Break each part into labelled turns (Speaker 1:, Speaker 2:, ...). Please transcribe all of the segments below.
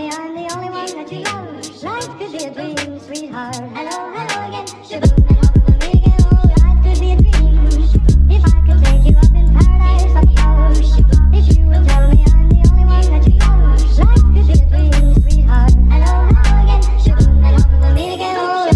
Speaker 1: me I'm the only one that you love. Life could be a dream, sweetheart. Hello, hello again. Shaboom, and hope we'll meet again. Oh, life could be a dream. If I could take you up in paradise up close. If you would tell me I'm the only one that you love. Life could be a dream, sweetheart. Hello, hello again. Shaboom, and hope we'll meet again. Oh,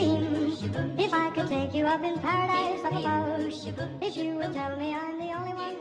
Speaker 1: if I could take you up in paradise, I suppose. If you would tell me I'm the only one.